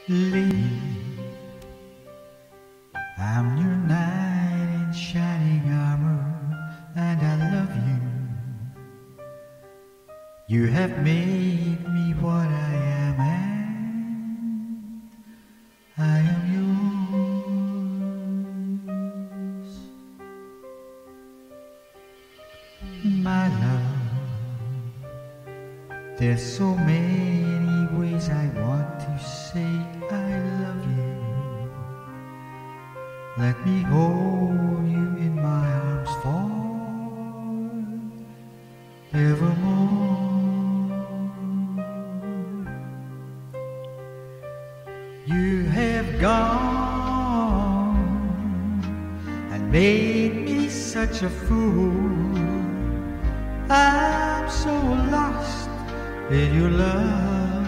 Lady, I'm your knight in shining armor, and I love you. You have made me what I am, and I am yours. My love, there's so many ways I want to say I love you. Let me hold you in my arms forevermore. You have gone and made me such a fool. I'm so lost in your love,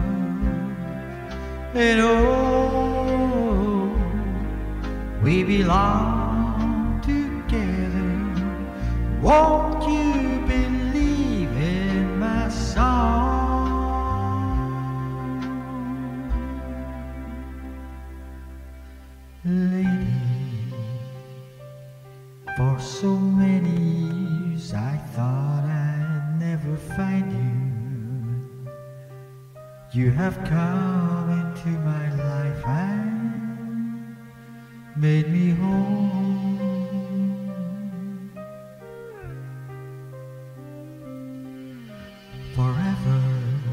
and oh, we belong together. Won't you believe in my song? Lady, for so many years I thought I'd never find you. You have come into my life and made me whole. Forever,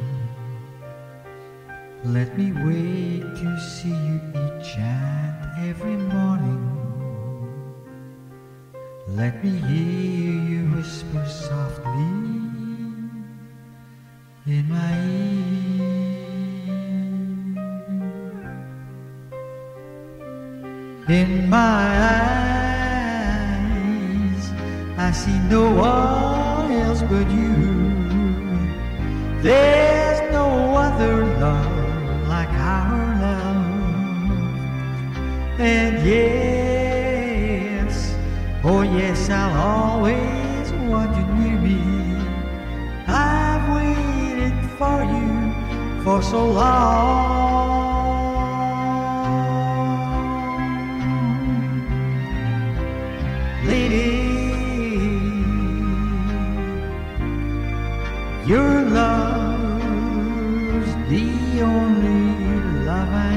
let me wait to see you each and every morning. Let me hear you whisper softly in my ear. In my eyes, I see no one else but you. There's no other love like our love. And yes, oh yes, I'll always want you near me. I've waited for you for so long. Lady, your love's the only love I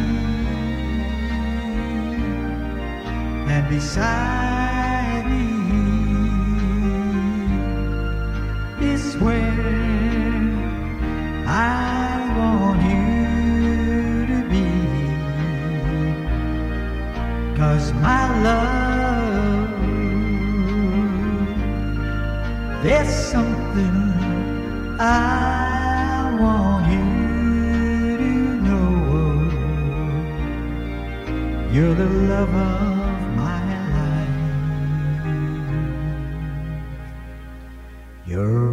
need, and beside me is where I want you to be. 'Cause my love, there's something I want you to know. You're the love of my life. You're